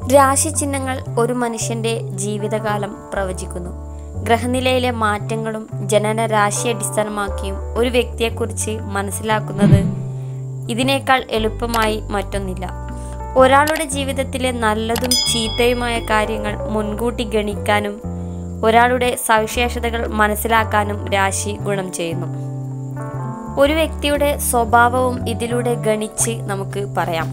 രാശിചിഹ്നങ്ങൾ ഒരു മനുഷ്യന്റെ ജീവിതകാലം പ്രവചിക്കുന്നു. ഗ്രഹനിലയിലെ മാറ്റങ്ങളും ജനന രാശി അടിസ്ഥാനമാക്കിയും ഒരു വ്യക്തിയെക്കുറിച്ച് മനസ്സിലാക്കുന്നത് ഇതിനേക്കാൾ എളുപ്പമായി മറ്റൊന്നില്ല. ഒരാളുടെ ജീവിതത്തിലെ നല്ലതും ചീത്തയുമായ കാര്യങ്ങൾ മുൻകൂട്ടി ഗണിക്കാനും ഒരാളുടെ സവിശേഷതകൾ മനസ്സിലാക്കാനും രാശി ഗുണം ചെയ്യുന്നു. ഒരു വ്യക്തിയുടെ സ്വഭാവവും ഇതിലൂടെ ഗണിച്ച് നമുക്ക് പറയാം.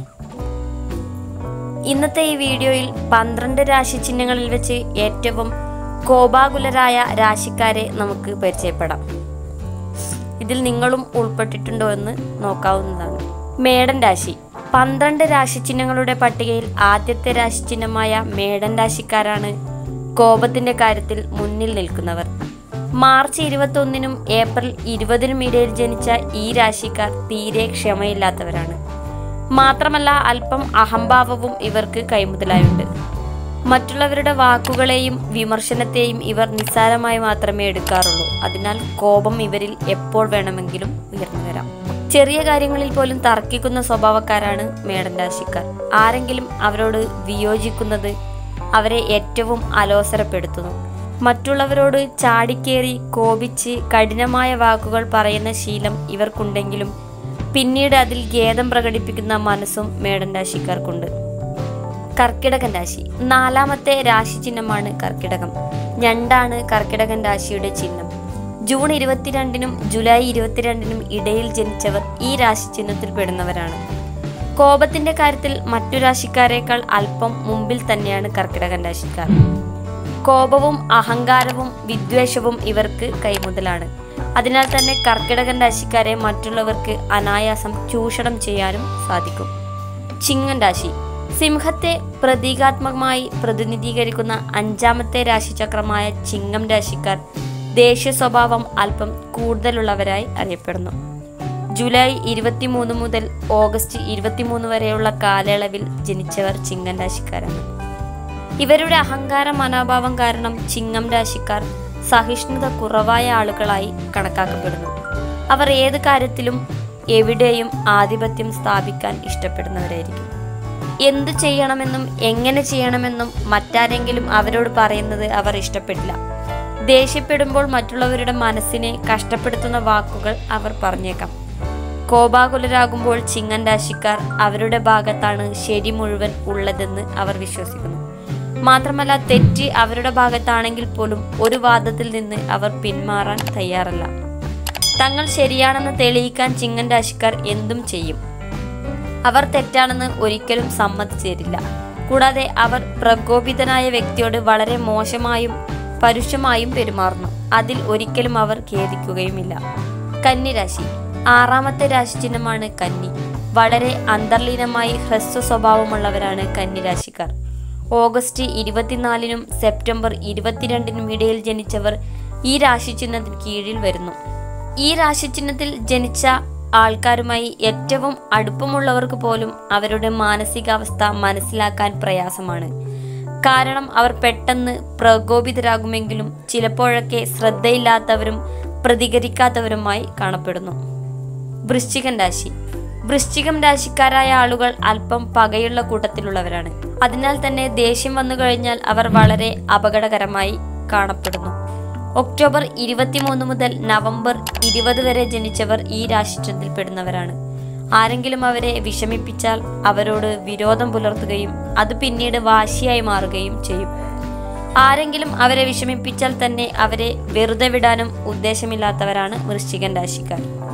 ഇന്നത്തെ ഈ വീഡിയോയിൽ 12 രാശിചിഹ്നങ്ങളിൽ വെച്ച് ഏറ്റവും കോപാകുലരായ രാശിക്കാരെ നമുക്ക് പരിചയപ്പെടാം. ഇതിൽ നിങ്ങളും ഉൾപ്പെട്ടിട്ടുണ്ടോ എന്ന് നോക്കാവുന്നതാണ്. മേടൻ രാശി. 12 രാശിചിഹ്നങ്ങളുടെ പട്ടികയിൽ ആദ്യത്തെ രാശിചിഹ്നമായ മേടൻ രാശിക്കാരാണ് കോപത്തിന്റെ കാര്യത്തിൽ മുന്നിൽ നിൽക്കുന്നവർ. മാർച്ച് 21-നും ഏപ്രിൽ 20-നും ഇടയിൽ ജനിച്ച ഈ രാശിക്കാർ തീരെ ക്ഷമയില്ലാത്തവരാണ്. മാത്രമല്ല അല്പം അഹംഭാവവും ഇവർക്ക് കൈമുതലായുണ്ട്. മറ്റുള്ളവരുടെ വാക്കുകളെയും വിമർശനത്തെയും ഇവർ നിസ്സാരമായി മാത്രമേ എടുക്കാറുള്ളൂ. അതിനാൽ കോപം ഇവരിൽ എപ്പോൾ വേണമെങ്കിലും ഉയർന്നു വരാം. ചെറിയ കാര്യങ്ങളിൽ പോലും തർക്കിക്കുന്ന സ്വഭാവക്കാരാണ് മേടൻ രാശിക്കാർ. ആരെങ്കിലും അവരോട് വിയോജിക്കുന്നത് അവരെ ഏറ്റവും അലോസരപ്പെടുത്തുന്നു. മറ്റുള്ളവരോട് ചാടിക്കേറി കോപിച്ച് കഠിനമായ വാക്കുകൾ പറയുന്ന ശീലം ഇവർക്കുണ്ടെങ്കിലും പിന്നീട് അതിൽ ഖേദം പ്രകടിപ്പിക്കുന്ന മനസ്സും മേടൻ രാശിക്കാർക്കുണ്ട്. കർക്കിടകൻ രാശി. 4ാമത്തെ രാശിചിഹ്നമാണ് കർക്കിടകം. ഞണ്ടാണ് കർക്കിടകൻ രാശിയുടെ ചിഹ്നം. ജൂൺ 22-നും ജൂലൈ 22-നും ഇടയിൽ ജനിച്ചവർ ഈ രാശിചിഹ്നത്തിൽ പെടുന്നവരാണ്. കോപത്തിന്റെ കാര്യത്തിൽ മറ്റു രാശിക്കാരേക്കാൾ അല്പം മുമ്പിൽ തന്നെയാണ് കർക്കിടകൻ രാശിക്കാർ. കോപവും അഹങ്കാരവും വിദ്വേഷവും ഇവർക്ക് കൈമുതലാണ്. അതിനാൽ തന്നെ കർക്കിടകൻ രാശിക്കാരെ മറ്റുള്ളവർക്ക് അനായാസം ചൂഷണം ചെയ്യാനും സാധിക്കും. ചിങ്ങൻ രാശി. സിംഹത്തെ പ്രതീകാത്മകമായി പ്രതിനിധീകരിക്കുന്ന 5ാമത്തെ രാശിചക്രമായ ചിങ്ങം രാശിക്കാർ ദേഷ്യ സ്വഭാവം അല്പം കൂടുതലുള്ളവരായി അറിയപ്പെടുന്നു. ജൂലൈ 23 മുതൽ ഓഗസ്റ്റ് 23 വരെയുള്ള കാലയളവിൽ ജനിച്ചവർ ചിങ്ങം രാശിക്കാരാണ്. ഇവരുടെ അഹങ്കാര മനോഭാവം കാരണം ചിങ്ങം രാശിക്കാർ സഹിഷ്ണുത കുറവായ ആളുകളായി കണക്കാക്കപ്പെടുന്നു. അവർ ഏത് കാര്യത്തിലും എവിടെയും ആധിപത്യം സ്ഥാപിക്കാൻ ഇഷ്ടപ്പെടുന്നവരായിരിക്കും. എന്തു ചെയ്യണമെന്നും എങ്ങനെ ചെയ്യണമെന്നും മറ്റാരെങ്കിലും അവരോട് പറയുന്നത് അവർ ഇഷ്ടപ്പെടില്ല. ദേഷ്യപ്പെടുമ്പോൾ മറ്റുള്ളവരുടെ മനസ്സിനെ കഷ്ടപ്പെടുത്തുന്ന വാക്കുകൾ അവർ പറഞ്ഞേക്കാം. കോപാകുലരാകുമ്പോൾ ചിങ്ങൻ രാശിക്കാർ അവരുടെ ഭാഗത്താണ് ശരി മുഴുവൻ ഉള്ളതെന്ന് അവർ വിശ്വസിക്കുന്നു. മാത്രമല്ല തെറ്റ് അവരുടെ ഭാഗത്താണെങ്കിൽ പോലും ഒരു വാദത്തിൽ നിന്ന് അവർ പിന്മാറാൻ തയ്യാറല്ല. തങ്ങൾ ശരിയാണെന്ന് തെളിയിക്കാൻ ചിങ്ങൻ രാശിക്കാർ എന്തും ചെയ്യും. അവർ തെറ്റാണെന്ന് ഒരിക്കലും സമ്മതിച്ചേരില്ല. കൂടാതെ അവർ പ്രകോപിതനായ വ്യക്തിയോട് വളരെ മോശമായും പരുഷമായും പെരുമാറുന്നു. അതിൽ ഒരിക്കലും അവർ ഖേദിക്കുകയുമില്ല. കന്നിരാശി. 6ാമത്തെ രാശിചിഹ്നമാണ് കന്നി. വളരെ അന്തർലീനമായി ഹ്രസ്വ സ്വഭാവമുള്ളവരാണ് കന്നിരാശിക്കാർ. ഓഗസ്റ്റ് 24-നും സെപ്റ്റംബർ 22-നും ഇടയിൽ ജനിച്ചവർ ഈ രാശിചിഹ്നത്തിന് കീഴിൽ വരുന്നു. ഈ രാശിചിഹ്നത്തിൽ ജനിച്ച ആൾക്കാരുമായി ഏറ്റവും അടുപ്പമുള്ളവർക്ക് പോലും അവരുടെ മാനസികാവസ്ഥ മനസ്സിലാക്കാൻ പ്രയാസമാണ്. കാരണം അവർ പെട്ടെന്ന് പ്രകോപിതരാകുമെങ്കിലും ചിലപ്പോഴൊക്കെ ശ്രദ്ധയില്ലാത്തവരും പ്രതികരിക്കാത്തവരുമായി കാണപ്പെടുന്നു. വൃശ്ചികൻ രാശി. വൃശ്ചികം രാശിക്കാരായ ആളുകൾ അല്പം പകയുള്ള കൂട്ടത്തിലുള്ളവരാണ്. അതിനാൽ തന്നെ ദേഷ്യം വന്നു കഴിഞ്ഞാൽ അവർ വളരെ അപകടകരമായി കാണപ്പെടുന്നു. ഒക്ടോബർ 23 മുതൽ നവംബർ 20 വരെ ജനിച്ചവർ ഈ രാശിചക്രത്തിൽ പെടുന്നവരാണ്. ആരെങ്കിലും അവരെ വിഷമിപ്പിച്ചാൽ അവരോട് വിരോധം പുലർത്തുകയും അത് പിന്നീട് വാശിയായി മാറുകയും ചെയ്യും. ആരെങ്കിലും അവരെ വിഷമിപ്പിച്ചാൽ തന്നെ അവരെ വെറുതെ വിടാനും ഉദ്ദേശമില്ലാത്തവരാണ് വൃശ്ചികൻ രാശിക്കാർ.